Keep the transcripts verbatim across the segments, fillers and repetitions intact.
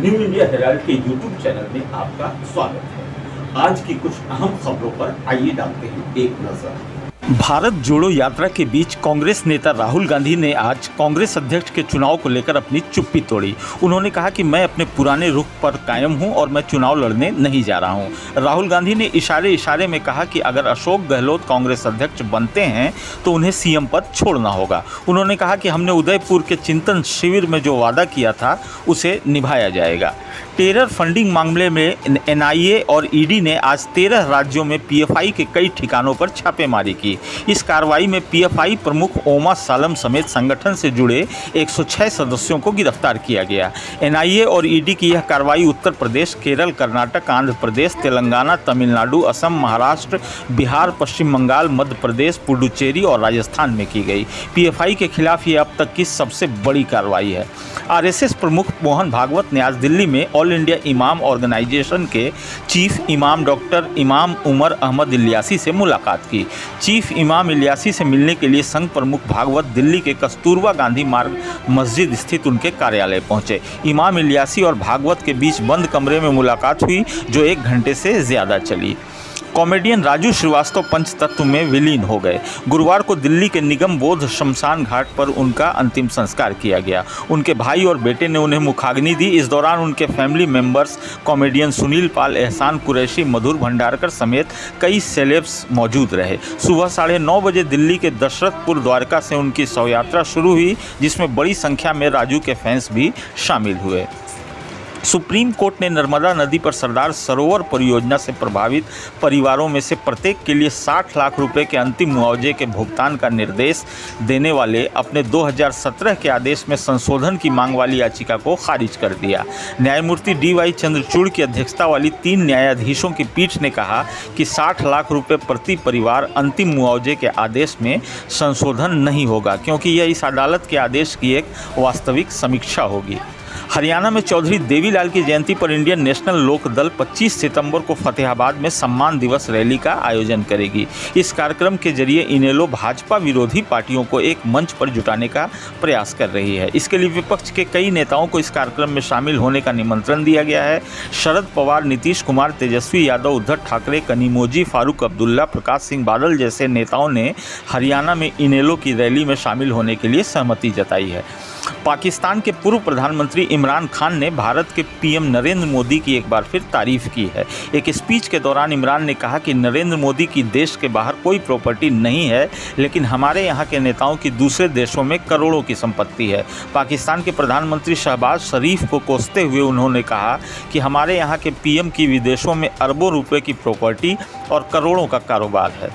New India Herald के YouTube channel में आपका स्वागत है। आज की कुछ अहम खबरों पर आइए डालते हैं एक नजर। भारत जोड़ो यात्रा के बीच कांग्रेस नेता राहुल गांधी ने आज कांग्रेस अध्यक्ष के चुनाव को लेकर अपनी चुप्पी तोड़ी। उन्होंने कहा कि मैं अपने पुराने रुख पर कायम हूं और मैं चुनाव लड़ने नहीं जा रहा हूं। राहुल गांधी ने इशारे इशारे में कहा कि अगर अशोक गहलोत कांग्रेस अध्यक्ष बनते हैं तो उन्हें सीएम पद छोड़ना होगा। उन्होंने कहा कि हमने उदयपुर के चिंतन शिविर में जो वादा किया था उसे निभाया जाएगा। टेरर फंडिंग मामले में एनआईए और ईडी ने आज तेरह राज्यों में पीएफआई के कई ठिकानों पर छापेमारी की। इस कार्रवाई में पीएफआई प्रमुख ओमा सालम समेत संगठन से जुड़े एक सौ छह सदस्यों को गिरफ्तार किया गया। एनआईए और ईडी की यह कार्रवाई उत्तर प्रदेश, केरल, कर्नाटक, आंध्र प्रदेश, तेलंगाना, तमिलनाडु, असम, महाराष्ट्र, बिहार, पश्चिम बंगाल, मध्य प्रदेश, पुडुचेरी और राजस्थान में की गई। पीएफआई के खिलाफ ये अब तक की सबसे बड़ी कार्रवाई है। आरएसएस प्रमुख मोहन भागवत ने आज दिल्ली में ऑल इंडिया इमाम ऑर्गेनाइजेशन के चीफ इमाम डॉक्टर इमाम उमर अहमद इलियासी से मुलाकात की। चीफ इमाम इलियासी से मिलने के लिए संघ प्रमुख भागवत दिल्ली के कस्तूरबा गांधी मार्ग मस्जिद स्थित उनके कार्यालय पहुंचे। इमाम इलियासी और भागवत के बीच बंद कमरे में मुलाकात हुई जो एक घंटे से ज़्यादा चली। कॉमेडियन राजू श्रीवास्तव पंचतत्व में विलीन हो गए। गुरुवार को दिल्ली के निगम बोध शमशान घाट पर उनका अंतिम संस्कार किया गया। उनके भाई और बेटे ने उन्हें मुखाग्नि दी। इस दौरान उनके family members, comedian Sunil Pal, Ehsan Qureshi, मधुर भंडारकर समेत कई सेलेब्स मौजूद रहे। सुबह साढ़े नौ बजे दिल्ली के दशरथपुर द्वारका से उनकी शव यात्रा शुरू हुई, जिसमें बड़ी संख्या में राजू के फैंस भी शामिल हुए। सुप्रीम कोर्ट ने नर्मदा नदी पर सरदार सरोवर परियोजना से प्रभावित परिवारों में से प्रत्येक के लिए साठ लाख रुपए के अंतिम मुआवजे के भुगतान का निर्देश देने वाले अपने दो हज़ार सत्रह के आदेश में संशोधन की मांग वाली याचिका को खारिज कर दिया। न्यायमूर्ति डी वाई चंद्रचूड़ की अध्यक्षता वाली तीन न्यायाधीशों की पीठ ने कहा कि साठ लाख रुपये प्रति परिवार अंतिम मुआवजे के आदेश में संशोधन नहीं होगा, क्योंकि यह इस अदालत के आदेश की एक वास्तविक समीक्षा होगी। हरियाणा में चौधरी देवीलाल की जयंती पर इंडियन नेशनल लोक दल पच्चीस सितंबर को फतेहाबाद में सम्मान दिवस रैली का आयोजन करेगी। इस कार्यक्रम के जरिए इनेलो भाजपा विरोधी पार्टियों को एक मंच पर जुटाने का प्रयास कर रही है। इसके लिए विपक्ष के कई नेताओं को इस कार्यक्रम में शामिल होने का निमंत्रण दिया गया है। शरद पवार, नीतीश कुमार, तेजस्वी यादव, उद्धव ठाकरे, कनीमोजी, फारूक अब्दुल्ला, प्रकाश सिंह बादल जैसे नेताओं ने हरियाणा में इनेलो की रैली में शामिल होने के लिए सहमति जताई है। पाकिस्तान के पूर्व प्रधानमंत्री इमरान खान ने भारत के पीएम नरेंद्र मोदी की एक बार फिर तारीफ की है। एक स्पीच के दौरान इमरान ने कहा कि नरेंद्र मोदी की देश के बाहर कोई प्रॉपर्टी नहीं है, लेकिन हमारे यहाँ के नेताओं की दूसरे देशों में करोड़ों की संपत्ति है। पाकिस्तान के प्रधानमंत्री शहबाज शरीफ को कोसते हुए उन्होंने कहा कि हमारे यहाँ के पीएम की विदेशों में अरबों रुपए की प्रॉपर्टी और करोड़ों का कारोबार है।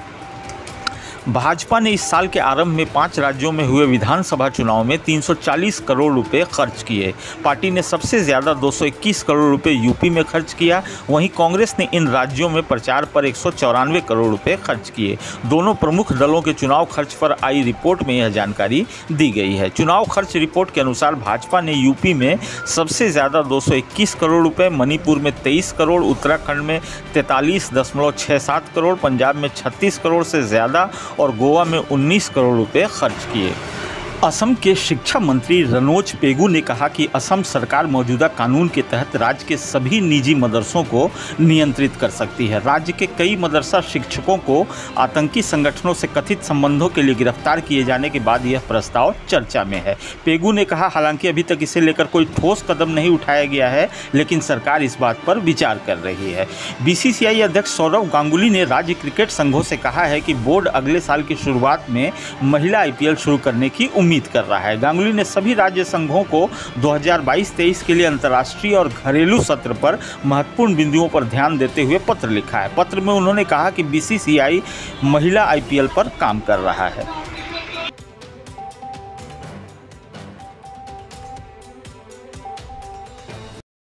भाजपा ने इस साल के आरंभ में पांच राज्यों में हुए विधानसभा चुनाव में तीन सौ चालीस करोड़ रुपए खर्च किए। पार्टी ने सबसे ज़्यादा दो सौ इक्कीस करोड़ रुपए यूपी में खर्च किया। वहीं कांग्रेस ने इन राज्यों में प्रचार पर एक सौ चौरानवे करोड़ रुपए खर्च किए। दोनों प्रमुख दलों के चुनाव खर्च पर आई रिपोर्ट में यह जानकारी दी गई है। चुनाव खर्च रिपोर्ट के अनुसार भाजपा ने यूपी में सबसे ज़्यादा दो सौ इक्कीस करोड़ रुपये, मणिपुर में तेईस करोड़, उत्तराखंड में तैंतालीस दशमलव छः सात करोड़, पंजाब में छत्तीस करोड़ से ज़्यादा और गोवा में उन्नीस करोड़ रुपए खर्च किए। असम के शिक्षा मंत्री रनोज पेगू ने कहा कि असम सरकार मौजूदा कानून के तहत राज्य के सभी निजी मदरसों को नियंत्रित कर सकती है। राज्य के कई मदरसा शिक्षकों को आतंकी संगठनों से कथित संबंधों के लिए गिरफ्तार किए जाने के बाद यह प्रस्ताव चर्चा में है। पेगू ने कहा, हालांकि अभी तक इसे लेकर कोई ठोस कदम नहीं उठाया गया है, लेकिन सरकार इस बात पर विचार कर रही है। बीसीसीआई अध्यक्ष सौरव गांगुली ने राज्य क्रिकेट संघों से कहा है कि बोर्ड अगले साल की शुरुआत में महिला आईपीएल शुरू करने की उम्मीद कर रहा है। गांगुली ने सभी राज्य संघों को दो हज़ार बाईस तेईस के लिए अंतर्राष्ट्रीय और घरेलू सत्र पर महत्वपूर्ण बिंदुओं पर ध्यान देते हुए पत्र लिखा है। पत्र में उन्होंने कहा कि बीसीसीआई महिला आईपीएल पर काम कर रहा है।